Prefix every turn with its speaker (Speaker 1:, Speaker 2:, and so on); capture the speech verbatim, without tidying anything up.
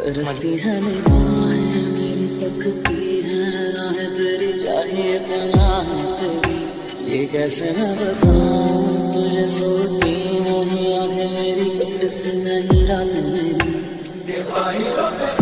Speaker 1: तरसती है निगाहें मेरी, तकती है राहें तेरी, चाहिए पनाह तेरी। ये कैसे मैं बताऊं तुझे, सोती नहीं आंखें मेरी, कटती नहीं रात मेरी।